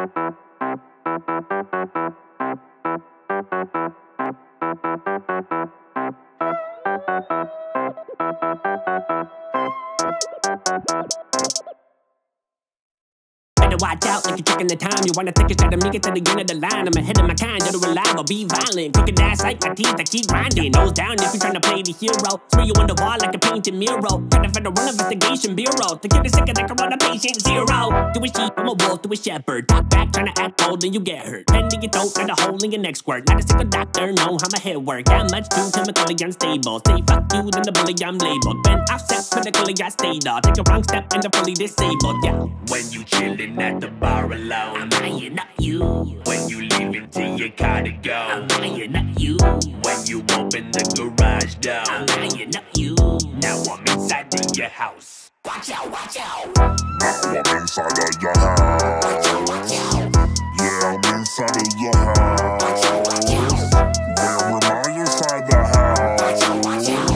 Better watch out like you're checking the time. You wanna take a shot at me, get to the end of the line. I'm ahead of my kind, you're reliable, be violent. Crooked ass like my teeth, I keep grinding. Nose down if you're trying to play the hero. Smear you on the wall like a painted mural. Got a federal investigation bureau to get a sick of the corona patient zero. Do a sheep, I'm a wolf, do a shepherd. Talk back, trying to act bold and you get hurt. Pen to your throat, and a hole in your neck squirt. Not a single doctor know how my head work. That much too chemically unstable. Say fuck you, then the bully I'm labeled. Been offset, politically I stayed off. Take a wrong step and I'm fully disabled, yeah. When you chillin' at the bar alone, I'm eyeing up you. when you leaving to your car to go, I'm eyeing up you. when you open the garage door, I'm eyeing up you. now I'm inside of your house. Watch out, watch out. Now I'm inside of your house. Watch out, watch out. Yeah, I'm inside of your house. Watch out, watch out. Where am I inside the house? Watch out, watch out.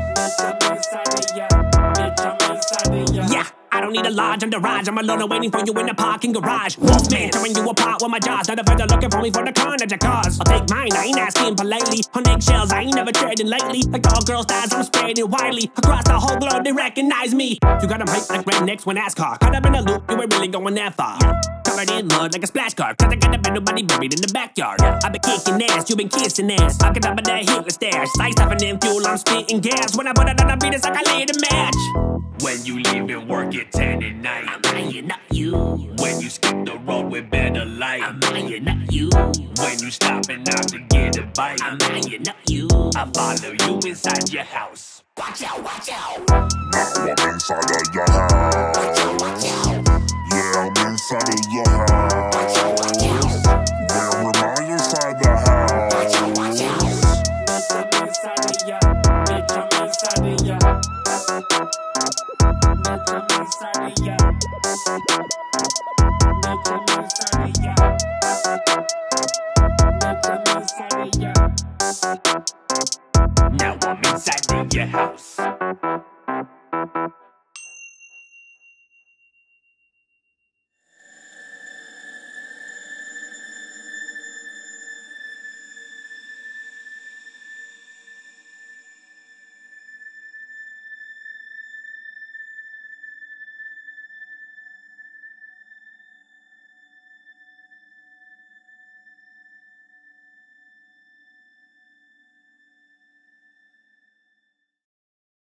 Yeah, I don't need a lodge, I'm the Raj. I'm alone waiting for you in the parking garage. Wolfman, tearing you apart with my jaws. Not a further looking for me for the carnage I cause. I'll take mine, I ain't asking politely. On eggshells, I ain't never treading lightly. Like all girls' styles, I'm spreading widely. Across the whole globe, they recognize me. You got them hyped like rednecks when NASCAR. Caught up in a loop, you ain't really going that far. Covered in mud like a splash car. Cause I got a bed, nobody buried in the backyard. I've been kicking ass, you been kissing ass. I get up in that Hitler stash. Slice stuffing in fuel, I'm spitting gas. When I put it on the beat, it's like I laid a match. When you leaving work at 10 at night, I'm eyeing up you. when you skip the road with better light, I'm eyeing up you. when you stopping out to get a bite, I'm eyeing up you. I follow you inside your house. Watch out, watch out. Now I'm inside of your house. Watch out, watch out. Yeah, I'm inside of your house. Watch out, watch out. Where am I inside the house? Watch out, watch out. Now I'm inside of your house.